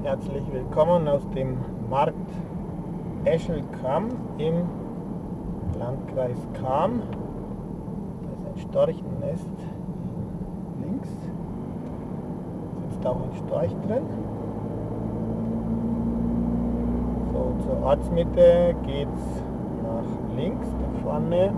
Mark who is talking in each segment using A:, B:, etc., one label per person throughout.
A: Herzlich willkommen aus dem Markt Eschelkamm im Landkreis Cham. Da ist ein Storchennest links. Sitzt auch ein Storch drin. So, zur Ortsmitte geht es nach links, da vorne.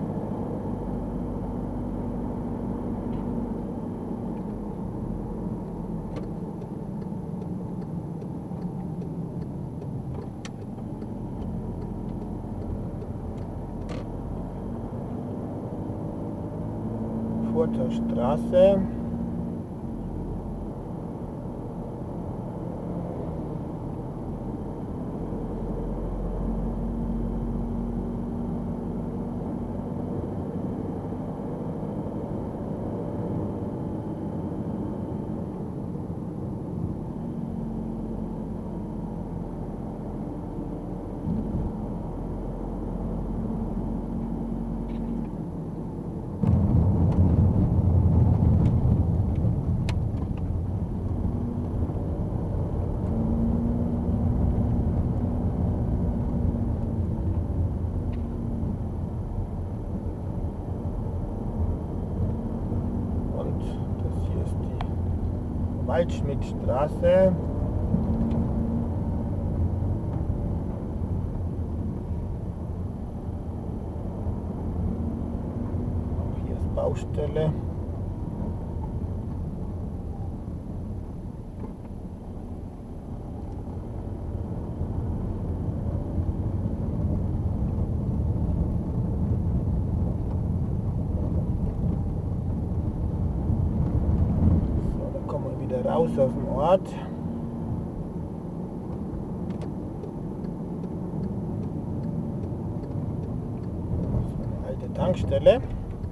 A: Furter Straße. Waldschmidtstraße. Auch hier ist Baustelle. Raus aus dem Ort. Das ist eine alte Tankstelle.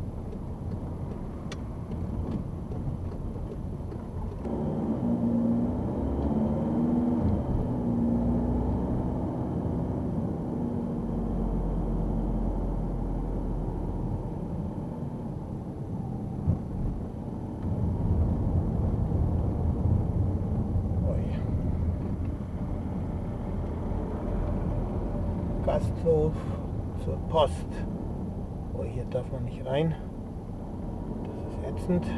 A: Gasthof zur Post. Oh, hier darf man nicht rein. Das ist ätzend.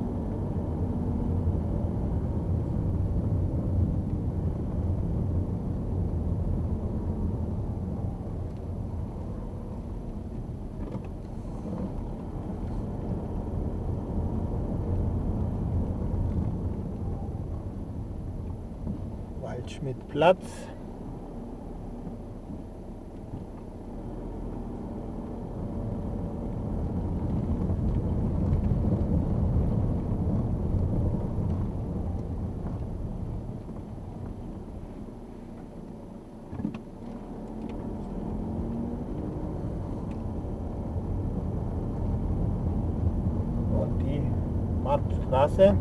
A: Waldschmidtplatz. Marktstraße.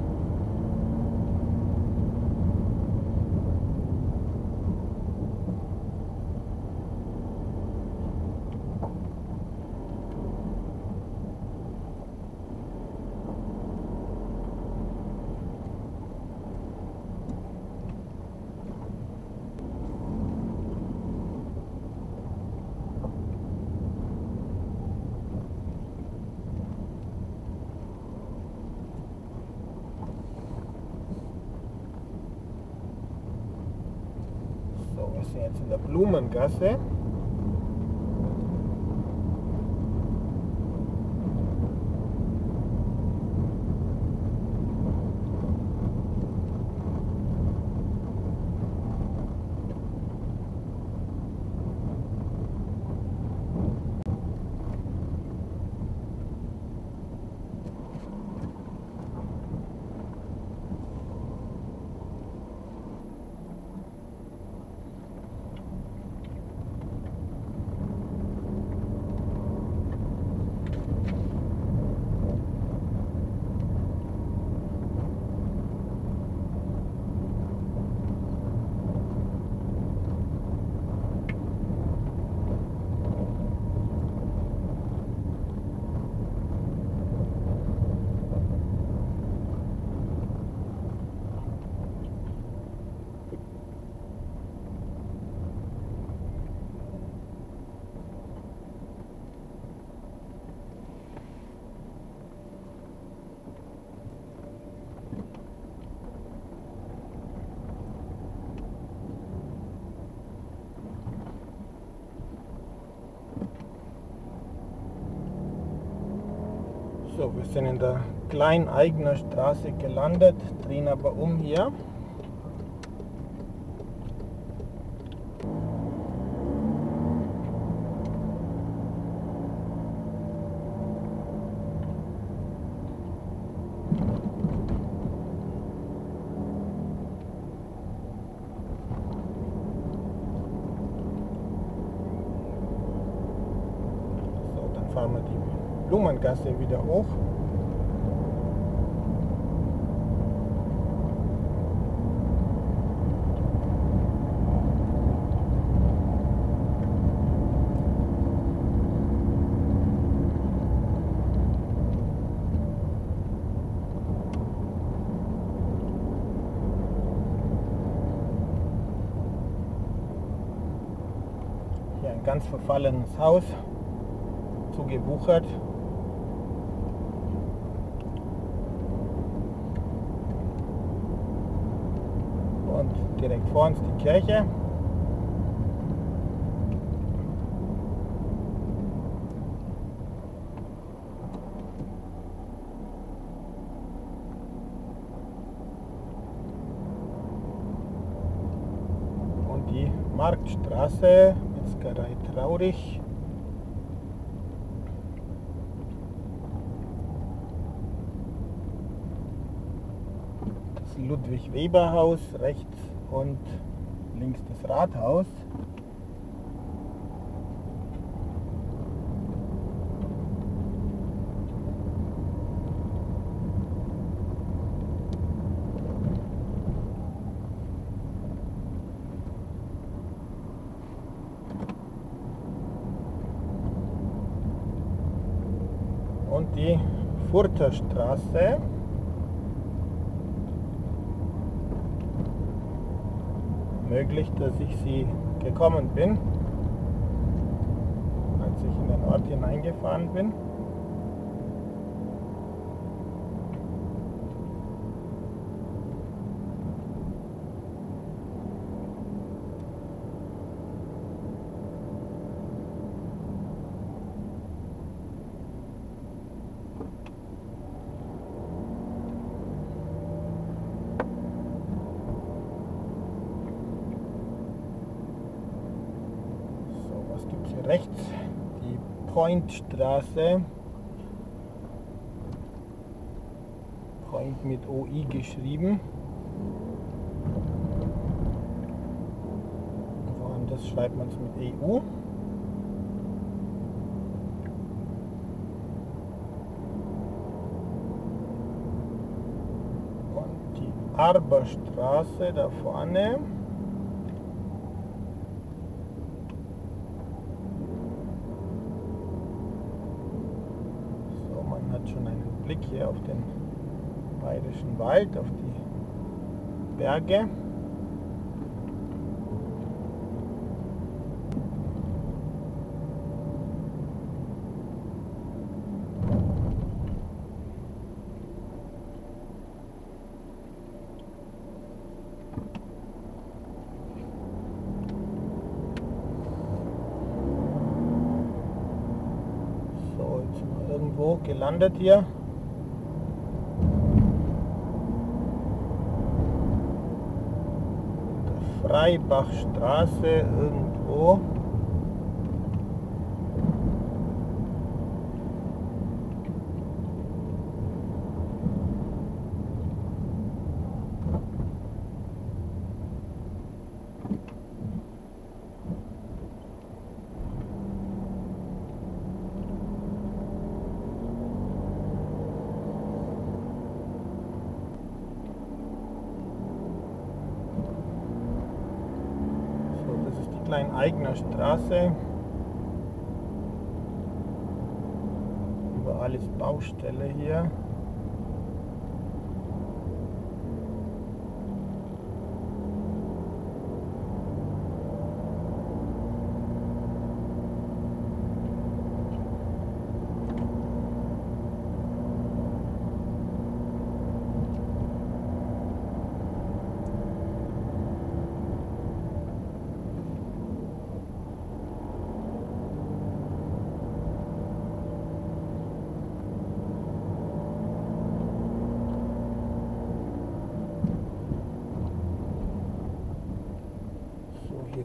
A: Wir sind jetzt in der Blumengasse. So, wir sind in der Kleineigner Straße gelandet, drehen aber um hier. So, dann fahren wir die Blumengasse wieder hoch. Hier ein ganz verfallenes Haus, zugebuchert. Und direkt vor uns die Kirche. Und die Marktstraße, Metzgerei Traurig. Das Ludwig-Weber-Haus rechts und links das Rathaus. Und die Furter Straße. Möglich, dass ich sie gekommen bin, als ich in den Ort hineingefahren bin. Was gibt es hier rechts? Die Pointstraße. Point mit OI geschrieben. Woanders schreibt man es mit EU. Und die Arberstraße da vorne. Schon einen Blick hier auf den Bayerischen Wald, auf die Berge. So, jetzt sind wir irgendwo gelandet hier. Freibachstraße irgendwo. Kleineigner Straße. Überall ist Baustelle hier.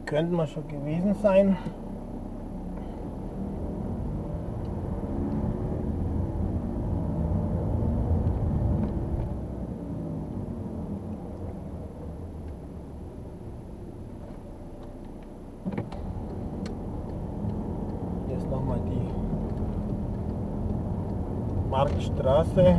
A: könnten wir schon gewesen sein. Hier ist nochmal die Marktstraße.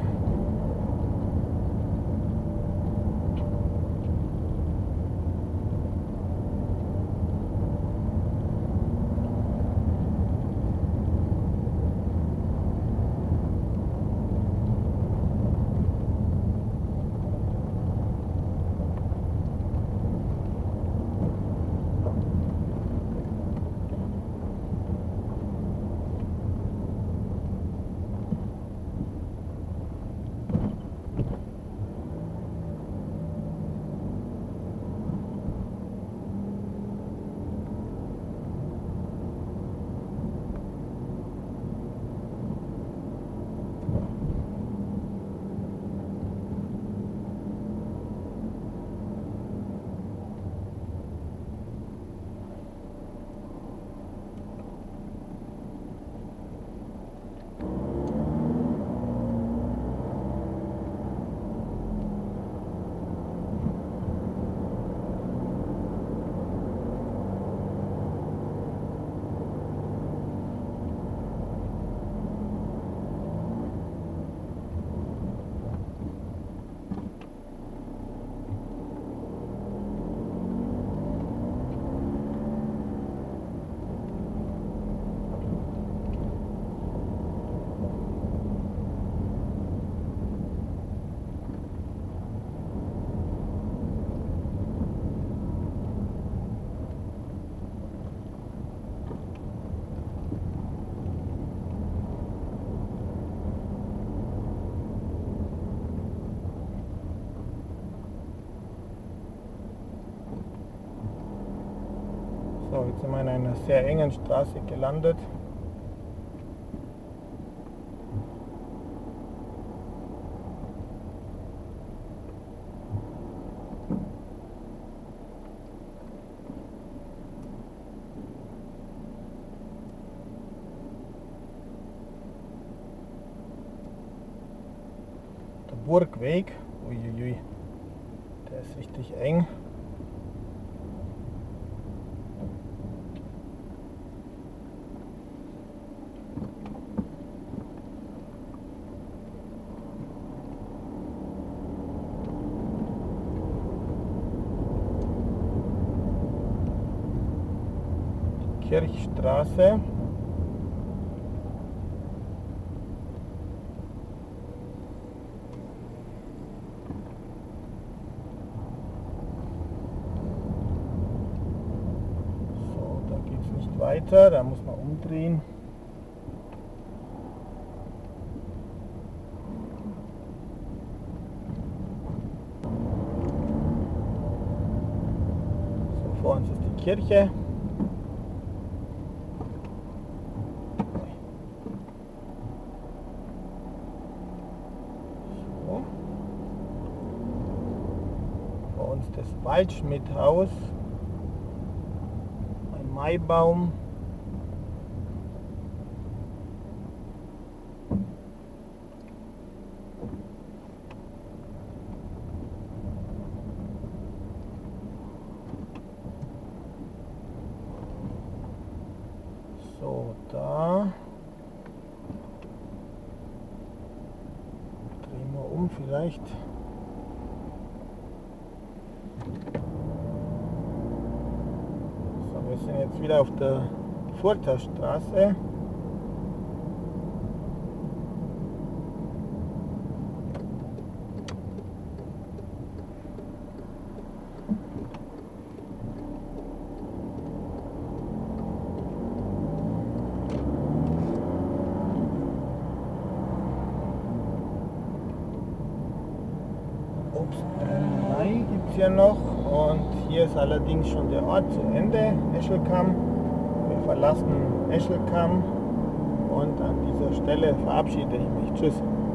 A: So, jetzt sind wir in einer sehr engen Straße gelandet. Der Burgweg, uiuiui, der ist richtig eng. Kirchstraße. So, da geht es nicht weiter, da muss man umdrehen. So, vor uns ist die Kirche. Vor uns das Waldschmidthaus, ein Maibaum. So, da drehen wir um vielleicht. So, wir sind jetzt wieder auf der Furter Straße. Obstbrennerei gibt es hier noch und hier ist allerdings schon der Ort zu Ende, Eschelkamm. Wir verlassen Eschelkamm und an dieser Stelle verabschiede ich mich. Tschüss.